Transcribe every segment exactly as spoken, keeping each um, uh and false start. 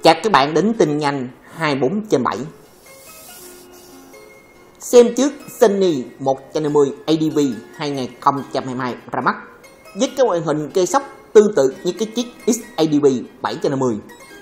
Chào các bạn đến tin nhanh hai mươi bốn trên bảy. Xem trước Sunny một trăm năm mươi A D V hai không hai hai ra mắt với cái ngoại hình cây sóc tương tự như cái chiếc X A D V bảy trăm năm mươi.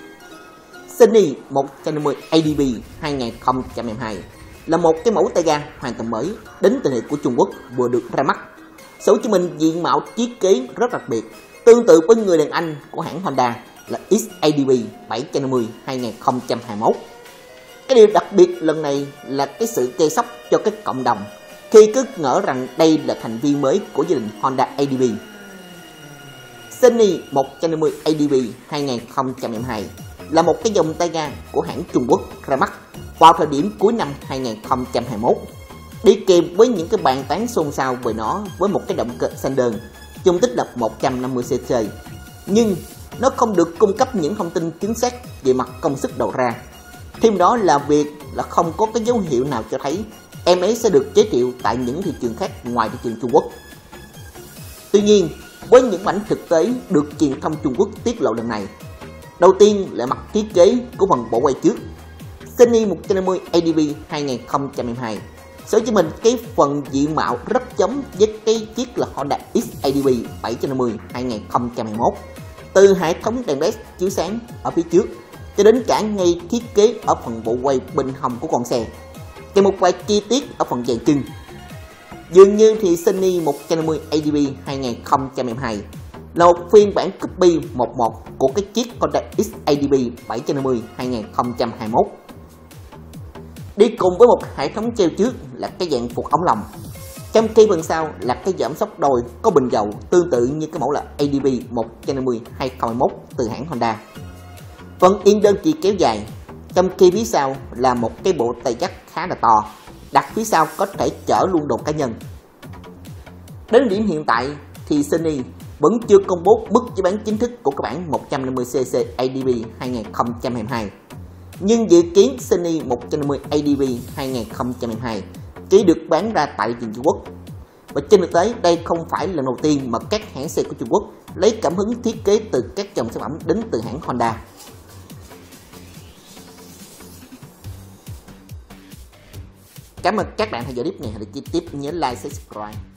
Sunny một trăm năm mươi A D V hai không hai hai là một cái mẫu tay ga hoàn toàn mới đến từ hiệu của Trung Quốc vừa được ra mắt. Sở chứng minh diện mạo thiết kế rất đặc biệt, tương tự với người đàn anh của hãng Honda là X A D V bảy trăm năm mươi hai không hai mốt. Cái điều đặc biệt lần này là cái sự chăm sóc cho cái cộng đồng khi cứ ngỡ rằng đây là thành viên mới của gia đình Honda A D V. Sunny một trăm năm mươi A D V hai không hai hai là một cái dòng tay ga của hãng Trung Quốc ra mắt vào thời điểm cuối năm hai không hai mốt, đi kèm với những cái bàn tán xôn xao về nó với một cái động cơ xanh đơn dung tích là một trăm năm mươi xê xê, nhưng nó không được cung cấp những thông tin chính xác về mặt công suất đầu ra. Thêm đó là việc là không có cái dấu hiệu nào cho thấy em ấy sẽ được giới thiệu tại những thị trường khác ngoài thị trường Trung Quốc. Tuy nhiên, với những ảnh thực tế được truyền thông Trung Quốc tiết lộ lần này, đầu tiên là mặt thiết kế của phần bộ quay trước. Sunny một trăm năm mươi A D V hai không hai hai sở cho mình cái phần diện mạo rất giống với cái chiếc là Honda X A D V bảy trăm năm mươi hai không hai mốt, từ hệ thống đèn led chiếu sáng ở phía trước cho đến cả ngay thiết kế ở phần bộ quay bên hông của con xe, kèm một vài chi tiết ở phần dàn chân. Dường như thì Sunny một trăm năm mươi A D V hai không hai hai là một phiên bản copy một một của cái chiếc Honda X A D V bảy trăm năm mươi hai không hai mốt. Đi cùng với một hệ thống treo trước là cái dạng phục ống lồng, trong khi phần sau là cái giảm sóc đôi có bình dầu tương tự như cái mẫu là A D V một trăm năm mươi hai không hai mốt từ hãng Honda. Phần yên đơn kỳ kéo dài, trong khi phía sau là một cái bộ tay dắt khá là to, đặt phía sau có thể chở luôn đồ cá nhân. Đến điểm hiện tại thì Sunny vẫn chưa công bố mức giá bán chính thức của cái bản một trăm năm mươi xê xê A D V hai không hai hai, nhưng dự kiến Sunny một trăm năm mươi A D V hai không hai hai chỉ được bán ra tại thị trường Trung Quốc. Và trên thực tế đây không phải là lần đầu tiên mà các hãng xe của Trung Quốc lấy cảm hứng thiết kế từ các dòng sản phẩm đến từ hãng Honda. Cảm ơn các bạn theo dõi clip này. Hãy chi tiếp nhớ like, subscribe.